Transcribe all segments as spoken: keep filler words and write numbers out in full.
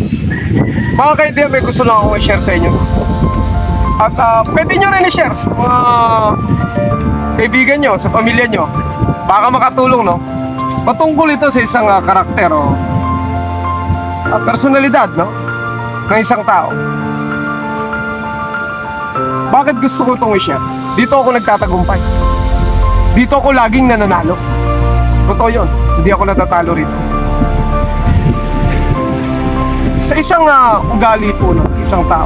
Mga kaibigan, may gusto lang akong i-share sa inyo. At uh, pwede nyo rin i-share sa mga kaibigan nyo, sa pamilya nyo. Baka makatulong, no? Patungkol ito sa isang uh, karakter o uh, personalidad, no? Ng isang tao. Bakit gusto ko itong i-share? Dito ako nagtatagumpay. Dito ako laging nananalo. Totoo yun. Hindi ako natatalo rito. Sa isang uh, ugali po ng isang tao,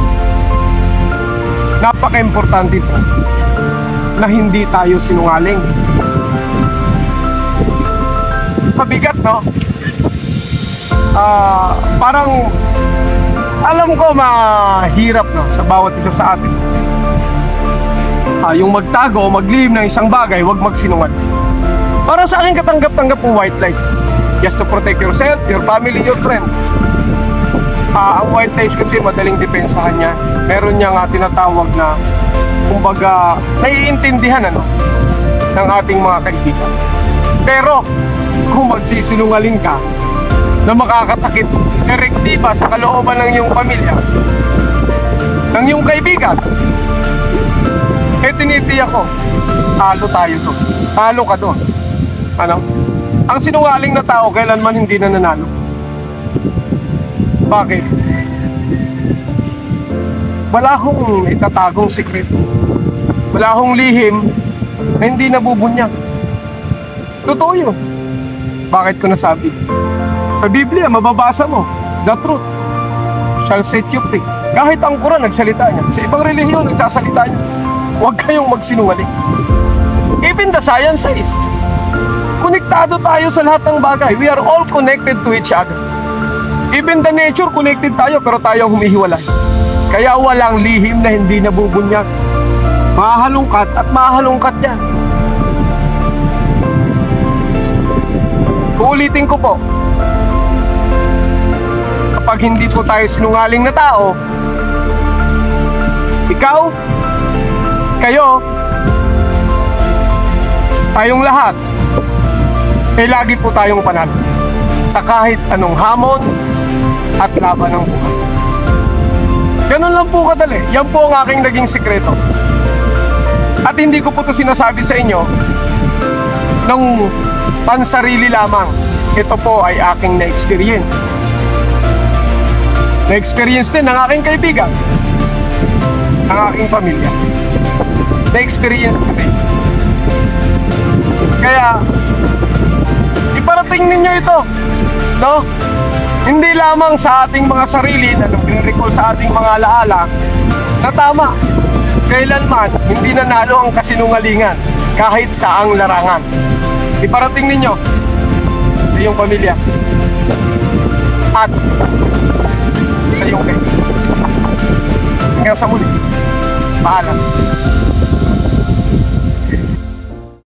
napaka-importante po na hindi tayo sinungaling. Mabigat, no? Uh, parang alam ko mahirap, no, sa bawat isa sa atin. Uh, yung magtago o maglihim ng isang bagay, huwag magsinungaling. Para sa akin, katanggap-tanggap po white lies. Just to protect yourself, your family, your friend. Uh, ang white lies kasi madaling depensahan niya. Meron niya nga tinatawag na, kumbaga, naiintindihan, ano, ng ating mga kaibigan. Pero kung magsisinungaling ka na makakasakit direktiba sa kalooban ng iyong pamilya, ng iyong kaibigan, eh tinitiyak ko, talo tayo doon. Talo ka doon. Ano? Ang sinungaling na tao kailanman hindi na nanalo. Bakit? Wala hong itatagong sikreto. Wala hong lihim na hindi nabubunyag. Totoo yun. Bakit ko nasabi? Sa Biblia, mababasa mo, the truth shall set you free. Kahit ang Quran, nagsalita niya. Sa ibang relihiyon, nagsasalita niya. Huwag kayong magsinungaling. Even the science says, konektado tayo sa lahat ng bagay. We are all connected to each other. Even the nature, connected tayo, pero tayo humihiwalay. Kaya walang lihim na hindi nabubunyag. Mahalungkat at mahalungkat yan. Uulitin ko po, kapag hindi po tayo sinungaling na tao, ikaw, kayo, tayong lahat, eh lagi po tayong panalo sa kahit anong hamon at laban ng buhay. Ganun lang po kadali. Yan po ang aking naging sikreto. At hindi ko po ito sinasabi sa inyo ng pansarili lamang. Ito po ay aking na-experience. Na-experience din ng aking kaibigan, ng aking pamilya. Na-experience ko din. Kaya, iparating ninyo ito, no? Hindi lamang sa ating mga sarili na nag-recall sa ating mga alaala na tama. Kailanman, hindi nanalo ang kasinungalingan kahit saang larangan. Iparating ninyo sa iyong pamilya at sa iyong kaibigan. Hanggang sa muli, paalam.